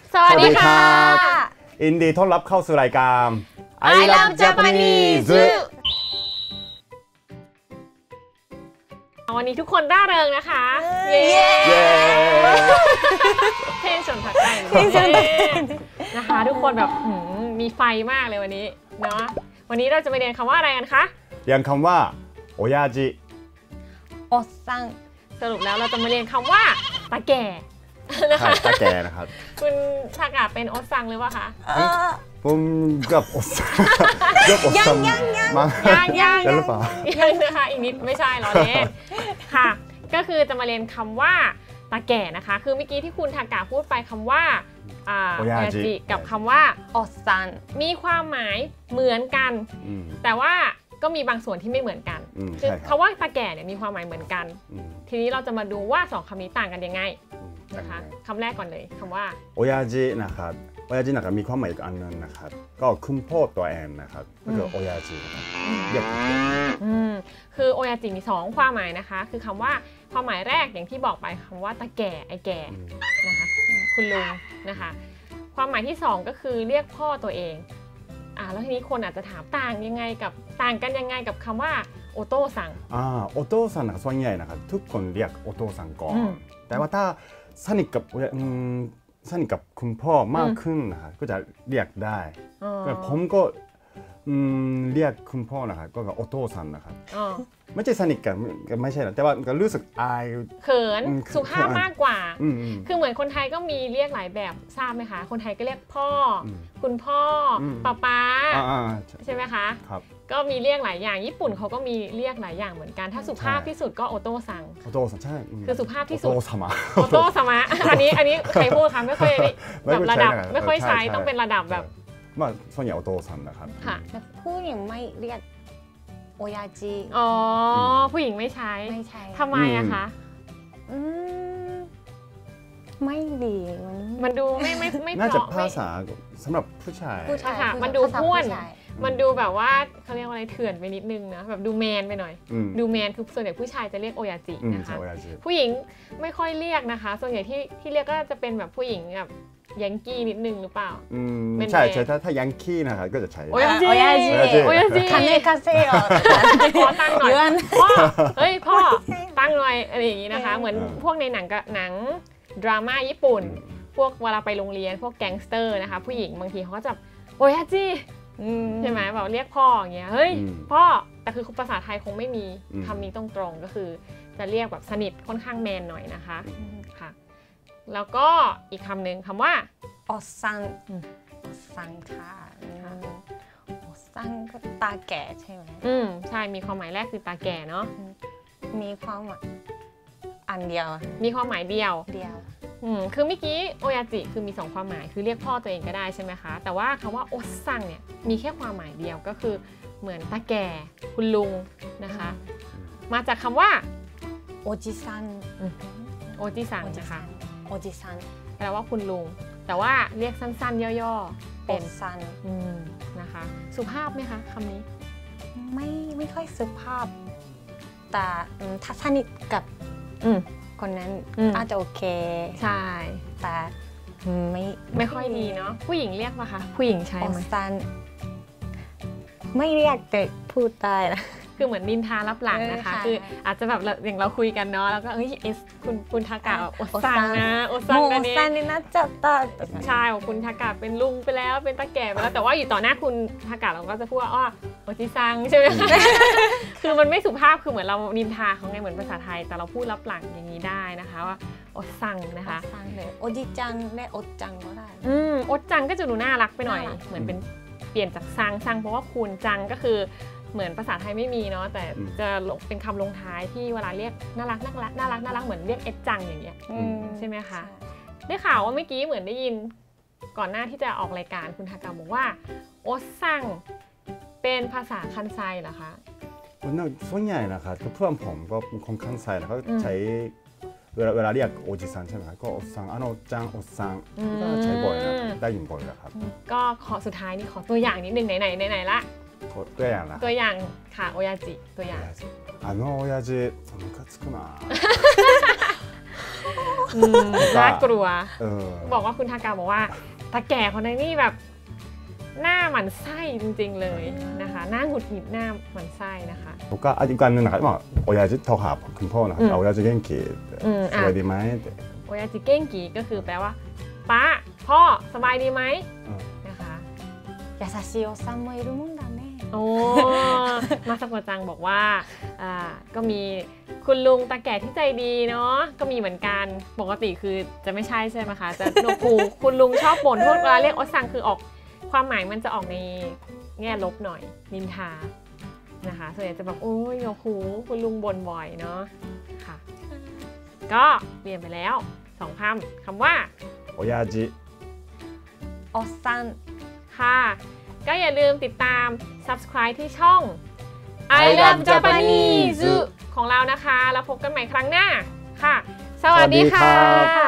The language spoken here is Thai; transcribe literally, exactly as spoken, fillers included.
สวัสดีค่ะยินดีต้อนรับเข้าสู่รายการ I Love Japanese วันนี้ทุกคนร่าเริงนะคะเย้เพลงชนผักไก่นะคะทุกคนแบบมีไฟมากเลยวันนี้เนาะวันนี้เราจะไปเรียนคำว่าอะไรกันคะเรียนคำว่าโอยาจิโอซังสรุปแล้วเราจะมาเรียนคำว่าตาแก่นะคะตาแก่นะครับคุณทากะเป็นโอซังหรือเปล่าคะผมกับโอซังกับโอซังยังยังยังยังหรือเปล่ายังนะคะอีกนิดไม่ใช่หรอเล่นค่ะก็คือจะมาเรียนคำว่าตาแก่นะคะคือเมื่อกี้ที่คุณทากะพูดไปคำว่าโอยาจิกับคำว่าโอซังมีความหมายเหมือนกันแต่ว่าก็มีบางส่วนที่ไม่เหมือนกันคือคำว่าตาแก่เนี่ยมีความหมายเหมือนกันทีนี้เราจะมาดูว่าสองคำนี้ต่างกันยังไงนะคะคำแรกก่อนเลยคำว่าโอยาจินะครับโอยาจินะครับมีความหมายอีกอันนึงนะครับก็คุณพ่อตัวเองนะครับก็คือโอยาจินะครับเรียกคือโอยาจิมีสองความหมายนะคะคือคำว่าความหมายแรกอย่างที่บอกไปคำว่าตาแก่ไอแก่นะคะคุณลุงนะคะความหมายที่สองก็คือเรียกพ่อตัวเองอ่าแล้วทีนี้คนอาจจะถามต่างยังไงกับต่างกันยังไงกับคำว่าโอโต้ซังอ่าโอโต้ซังนะครับส่วนใหญ่นะครับทุกคนเรียกโอโต้ซังก่อนแต่ว่าถ้าสนิทกับสนิทกับคุณพ่อมากขึ้นนะครับก็จะเรียกได้ผมก็เรียกคุณพ่อนะครับก็กับโอโต้ซังนะครับไม่ใช่สนิทกันไม่ใช่นะแต่ว่าก็รู้สึกอายเขินสุภาพมากกว่าคือเหมือนคนไทยก็มีเรียกหลายแบบทราบไหมคะคนไทยก็เรียกพ่อคุณพ่อป้าป้าใช่ไหมคะก็มีเรียกหลายอย่างญี่ปุ่นเขาก็มีเรียกหลายอย่างเหมือนกันถ้าสุภาพที่สุดก็โอโต้ซังโอโต้ซังใช่คือสุภาพที่สุดโอโต้สมะโอโต้สมะอันนี้อันนี้ใครพูดคะไม่ค่อยแบบระดับไม่ค่อยใช้ต้องเป็นระดับแบบว่าส่วนใหญ่โอโต้ซังนะครับค่ะแต่ผู้หญิงไม่เรียกโอยาจิอ๋อผู้หญิงไม่ใช้ไม่ใช่ทำไมอะคะอืมไม่ดีมันดูไม่ไม่ไม่น่าจะภาษาสำหรับผู้ชายผู้ชายค่ะมันดูห้วนมันดูแบบว่าเขาเรียกว่าอะไรเถื่อนไปนิดนึงนะแบบดูแมนไปหน่อยดูแมนคือส่วนใหญ่ผู้ชายจะเรียกโอยาจินะคะผู้หญิงไม่ค่อยเรียกนะคะส่วนใหญ่ที่ที่เรียกก็จะเป็นแบบผู้หญิงแบบยังกี้นิดนึงหรือเปล่าใช่ใช่ถ้าถ้ายังกี้นะครับก็จะใช้โอยาจิโอยาจิโอยาจิคาเนคาเซ่ขอตั้งหน่อยพ่อเฮ้ยพ่อตั้งหน่อยอะไรอย่างนี้นะคะเหมือนพวกในหนังกับหนังดราม่าญี่ปุ่นพวกเวลาไปโรงเรียนพวกแก๊งสเตอร์นะคะผู้หญิงบางทีเขาก็จะโอยาจิใช่ไหมแบบเรียกพ่ออย่างเงี้ยเฮ้ยพ่อแต่คือภาษาไทยคงไม่มีคำนี้ตรงๆก็คือจะเรียกแบบสนิทค่อนข้างแมนหน่อยนะคะค่ะแล้วก็อีกคำหนึ่งคำว่าโอซังโอซังค่ะโอซังก็ตาแก่ใช่ไหมอืมใช่มีความหมายแรกคือตาแก่เนาะมีความหมายอันเดียวมีความหมายเดียวเดียวอืมคือเมื่อกี้โอยาจิคือมีสองความหมายคือเรียกพ่อตัวเองก็ได้ใช่ไหมคะแต่ว่าคำว่าโอซังเนี่ยมีแค่ความหมายเดียวก็คือเหมือนตาแก่คุณลุงนะคะมาจากคำว่าโอจิซังโอจิซังนะคะโอจิซังแปลว่าคุณลุงแต่ว่าเรียกสั้นๆย่อๆเป็นซันนะคะสุภาพไหมคะคำนี้ไม่ไม่ค่อยสุภาพแต่ถ้าสนิทกับคนนั้นอาจจะโอเคใช่แต่ไม่ไม่ค่อยดีเนาะผู้หญิงเรียกป่ะคะผู้หญิงใช้ไหมซันไม่เรียกแต่พูดได้นะคือเหมือนนินทารับหลังนะคะคืออาจจะแบบอย่างเราคุยกันเนาะแล้วก็เฮ้ยเอสคุณคุณทากะโอซังนะโอซังนะเนี่ยโอซังนี่น่าจะตาใช่คุณทากะเป็นลุงไปแล้วเป็นตาแก่ไปแล้วแต่ว่าอยู่ต่อหน้าคุณทากะเราก็จะพูดว่าอ๋อโอจิซังใช่ไหมคะคือมันไม่สุภาพคือเหมือนเรานินทาเขาไงเหมือนภาษาไทยแต่เราพูดรับหลังอย่างนี้ได้นะคะว่าโอซังนะคะโอซังเลยโอจิจังและโอจังก็ได้อืมโอจังก็จะดูน่ารักไปหน่อยเหมือนเป็นเปลี่ยนจากซังซังเพราะว่าคุณจังก็คือเหมือนภาษาไทยไม่มีเนาะแต่จะเป็นคำลงท้ายที่เวลาเรียกน่ารักน่ารักน่ารักน่ารักเหมือนเรียกเอ็ดจังอย่างเงี้ยใช่ไหมคะได้ข่าวว่าเมื่อกี้เหมือนได้ยินก่อนหน้าที่จะออกรายการคุณทากะบอกว่าโอซังเป็นภาษาคันไซเหรอคะส่วนใหญ่นะคะเพื่อนผมก็คนคันไซนะเขาใช้เวลาเวลาเรียกโอจิซังใช่ไหมคะก็โอซังอ่ะโอจังโอซังก็ใช้บ่อยนะได้ยินบ่อยแล้วครับก็ขอสุดท้ายนี่ขอตัวอย่างนิดนึงไหนไหนไหนไหนละตัวอย่างนะตัวอย่างค่ะโอยาจิตัวอย่างあの親父ムカつくなอืมน่ากลัวเออบอกว่าคุณทากาบอกว่าตาแก่คนนี้นี่แบบหน้าหมันไส้จริงๆเลยนะคะหน้าหงุดหงิดหน้าหมันไส้นะคะ僕はอีกอันหนึงนะครับว่าโอยาจิโทรหาคุณพ่อนะครับโอยาจิเก่งกีสบายดีไหมโอยาจิเก้งกีก็คือแปลว่าป้าพ่อสบายดีไหมนะคะ優しいおっさんもいるもんだねโอ้มาสโกจังบอกว่าอ่าก็มีคุณลุงตาแก่ที่ใจดีเนาะก็มีเหมือนกันปกติคือจะไม่ใช่ใช่ไหมคะจะโนคูคุณลุงชอบบ่นพวกเวลาเรียกโอซังคือออกความหมายมันจะออกในแง่ลบหน่อยนินทานะคะส่วนใหญ่จะแบบโอ้ยโนคูคุณลุงบ่นบ่อยเนาะค่ะก็เรียนไปแล้วสองคำคำว่าโอยาจิおっさんค่ะก็อย่าลืมติดตาม subscribe ที่ช่อง I Love Japanese ของเรานะคะแล้วพบกันใหม่ครั้งหน้าค่ะ สวัสดีค่ะ